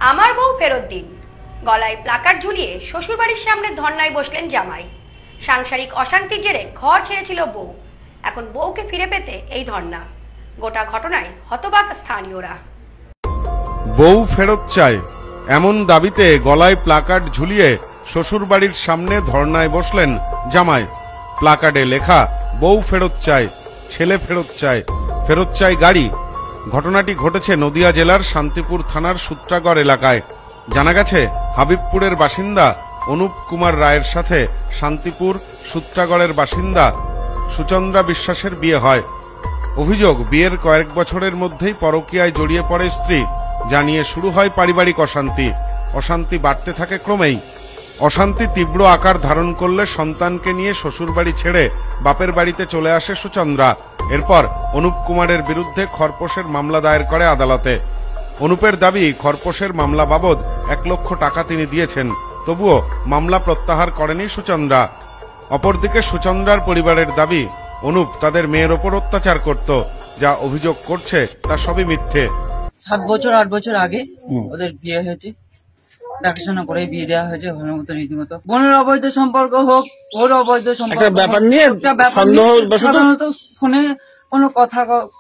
আমার বউ ফেরত দিন। গলায় প্লাকার্ড ঝুলিয়ে শ্বশুরবাড়ির সামনে ধর্নায় বসলেন জামাই। সাংসারিক অশান্তির জেরে ঘর ছেড়েছিল বউ, এখন বউকে ফিরে পেতে এই ধর্না। গোটা ঘটনায় হতবাক স্থানীয়রা। বউ ফেরত চায় এমন দাবিতে গলায় প্লাকার্ড ঝুলিয়ে শ্বশুরবাড়ির সামনে ধর্নায় বসলেন জামাই। প্লাকার্ডে লেখা বউ ফেরত চায়, ছেলে ফেরত চায়, ফেরত চায় গাড়ি। ঘটনাটি ঘটেছে নদিয়া জেলার শান্তিপুর থানার সূত্রাগড় এলাকায়। জানা গেছে, হাবিবপুরের বাসিন্দা অনুপ কুমার রায়ের সাথে শান্তিপুর সূত্রাগড়ের বাসিন্দা সুচন্দ্রা বিশ্বাসের বিয়ে হয়। অভিযোগ, বিয়ের কয়েক বছরের মধ্যেই পরকীয়ায় জড়িয়ে পড়ে স্ত্রী, যা নিয়ে শুরু হয় পারিবারিক অশান্তি। অশান্তি বাড়তে থাকে ক্রমেই। অশান্তি তীব্র আকার ধারণ করলে সন্তানকে নিয়ে শ্বশুরবাড়ি ছেড়ে বাপের বাড়িতে চলে আসে সুচন্দ্রা। এরপর অনুপ কুমারের বিরুদ্ধে খরপোশের মামলা দায়ের করে আদালতে। অনুপের দাবি, খরপোশের মামলা বাবদ 1 লক্ষ টাকা তিনি দিয়েছেন, তবুও মামলা প্রত্যাহার করেনি সুচন্দ্রা। অপরদিকে সুচন্দ্রার পরিবারের দাবি, অনুপ তাদের মেয়ের ওপর অত্যাচার করত, যা অভিযোগ করছে তা সবই মিথ্যে। 7 বছর 8 বছর আগে ওদের বিয়ে হয়েছে, দেখাশোনা করে বিয়ে দেওয়া হয়েছে ভালো মতো রীতিমতো। বোনের অবৈধ সম্পর্ক হোক, ওর অবৈধ সম্পর্ক, ব্যাপার নিয়ে সাধারণত ফোনে কোনো কথা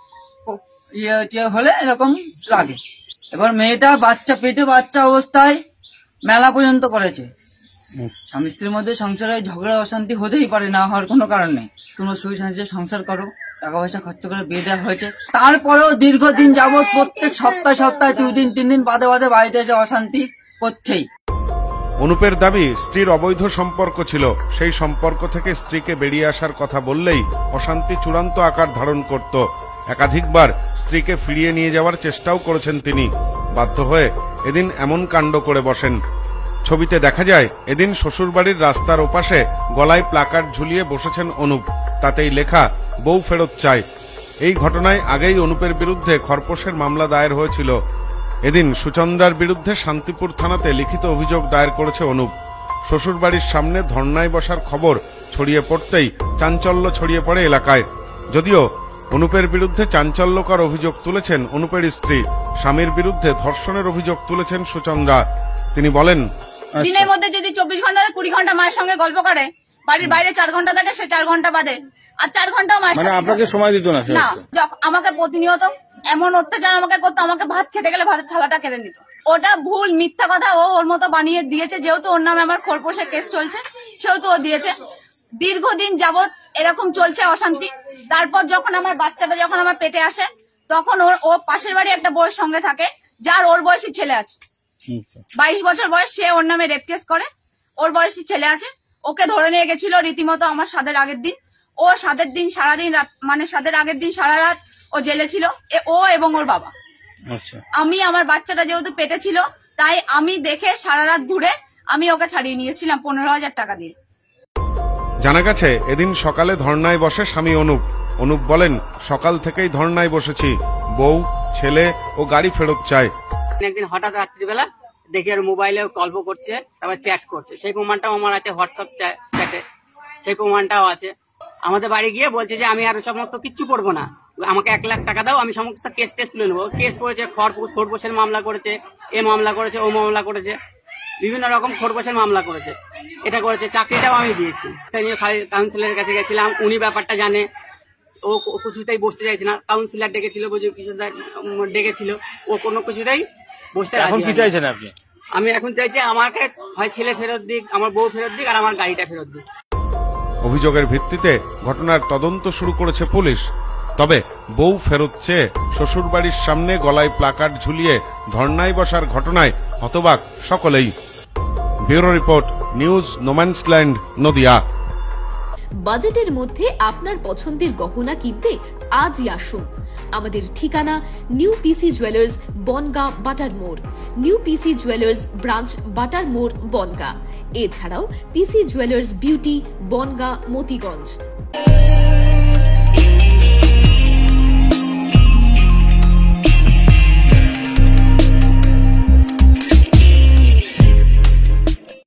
ইয়ে হলে এরকম লাগে। এবার মেয়েটা পেটে বাচ্চা অবস্থায় মেলা পর্যন্ত করেছে। স্বামী স্ত্রীর মধ্যে সংসারে ঝগড়া অশান্তি হতেই পারে, না হওয়ার কোনো কারণ নেই। তোমরা সুখী শান্তিতে সংসার করো, টাকা পয়সা খরচ করে বিয়ে দেওয়া হয়েছে। তারপরেও দীর্ঘদিন যাবৎ প্রত্যেক সপ্তাহে 2 দিন 3 দিন বাদে বাড়িতে এসে অশান্তি করছেই। অনুপের দাবি, স্ত্রীর অবৈধ সম্পর্ক ছিল, সেই সম্পর্ক থেকে স্ত্রীকে বেরিয়ে আসার কথা বললেই অশান্তি চূড়ান্ত আকার ধারণ করত। একাধিকবার স্ত্রীকে ফিরিয়ে নিয়ে যাওয়ার চেষ্টাও করেছেন তিনি। বাধ্য হয়ে এদিন এমন কাণ্ড করে বসেন। ছবিতে দেখা যায়, এদিন শ্বশুরবাড়ির রাস্তার ওপাশে গলায় প্লাকার্ড ঝুলিয়ে বসেছেন অনুপ, তাতেই লেখা বউ ফেরত চায়। এই ঘটনায় আগেই অনুপের বিরুদ্ধে খরপোশের মামলা দায়ের হয়েছিল। এদিন সুচন্দ্রার বিরুদ্ধে শান্তিপুর থানাতে লিখিত অভিযোগ দায়ের করেছে অনুপ। শ্বশুরবাড়ির সামনে ধর্নায় বসার খবর ছড়িয়ে পড়তেই চাঞ্চল্য ছড়িয়ে পড়ে এলাকায়। যদিও অনুপের বিরুদ্ধে চাঞ্চল্যকর অভিযোগ তুলেছেন অনুপের স্ত্রী, স্বামীর বিরুদ্ধে ধর্ষণের অভিযোগ তুলেছেন সুচন্দ্রা। তিনি বলেন, দিনের মধ্যে যদি 24 ঘন্টা 20 ঘন্টা মায়ের সঙ্গে গল্প করে, বাড়ির বাইরে 4 ঘন্টা থাকে, সে 4 ঘন্টা বাদে আর 4 ঘন্টাও মায়ের সঙ্গে আপনাকে সময় দিত না। আমাকে প্রতিনিয়ত এমন অত্যাচার আমাকে করতো, আমাকে ভাত খেতে গেলে ভাতের থালাটা কেড়ে নিত। ওটা ভুল, মিথ্যা কথা ও ওর মতো বানিয়ে দিয়েছে। যেহেতু ওর নামে আমার খোরপোশের কেস চলছে, সেহেতু ও দিয়েছে। দীর্ঘদিন যাবৎ এরকম চলছে অশান্তি। তারপর যখন আমার বাচ্চাটা যখন আমার পেটে আসে, তখন ও পাশের বাড়ি একটা বউয়ের সঙ্গে থাকে, যার ওর বয়সী ছেলে আছে, 22 বছর বয়স। সে ওর নামে রেপ কেস করে, ওর বয়সী ছেলে আছে। ওকে ধরে নিয়ে গেছিল রীতিমতো আমার সাদের আগের দিন। ও সাদের দিন সারাদিন রাত, মানে সাদের আগের দিন সারা রাত ও জেলে ছিল, ও এবং ওর বাবা। আমি আমার বাচ্চাটা যেহেতু পেটে ছিল, তাই আমি দেখে সারা রাত ঘুরে আমি ওকে ছাড়িয়ে নিয়েছিলাম 15,000 টাকা দিয়ে। জানা গেছে, এদিন সকালে ধর্নায় বসে স্বামী অনুপ। অনুপ বলেন, সকাল থেকেই ধর্নায় বসেছি, বউ, ছেলে ও গাড়ি ফেরত চায়। একদিন হঠাৎ রাত্রিবেলা দেখি আর মোবাইলে গল্প করছে, তারপর চ্যাট করছে। সেই প্রমাণটাও আমার আছে হোয়াটসঅ্যাপ চ্যাটে, সেই প্রমাণটাও আছে। আমাদের বাড়ি গিয়ে বলছে যে আমি আর সমস্ত কিচ্ছু করবো না, আমাকে 1 লাখ টাকা দাও, আমি সমস্ত কেস তুলে নেবো। কেস করেছে, খোরপোশের মামলা করেছে, এ মামলা করেছে, ও মামলা করেছে, বিভিন্ন রকম খোরপোশের মামলা করেছে। এটা করেছে, চাকরিটাও আমি দিয়েছি। স্থানীয় কাউন্সিলরের কাছে গেছিলাম, উনি ব্যাপারটা জানে। ও কিছুতেই বসতে চাইছে না। কাউন্সিলর ডেকেছিল, ডেকেছিল, ও কোনো কিছুতেই বসতে রাজি হয়নি। আমি এখন চাইছি আমাকে হয় ছেলে ফেরত দিক, আমার বউ ফেরত দিক, আর আমার গাড়িটা ফেরত দিক। অভিযোগের ভিত্তিতে ঘটনার তদন্ত শুরু করেছে পুলিশ। তবে বউ ফেরত চেয়ে শ্বশুরবাড়ির সামনে গলায় প্লাকার্ড ঝুলিয়ে ধর্নায় বসার ঘটনায় হতবাক সকলেই। Bureau report, news No Man's Land, Nadia. বাজেটের মধ্যে আপনার পছন্দের গহনা কিনতে আজই আসুন। আমাদের ঠিকানা নিউ পিসি জুয়েলার্স, বনগাঁ, বাটার মোড়। নিউ পিসি জুয়েলার্স ব্রাঞ্চ, বাটার মোড়, বনগাঁ। এছাড়াও PC jewellers beauty, Bongaon, Motiganj.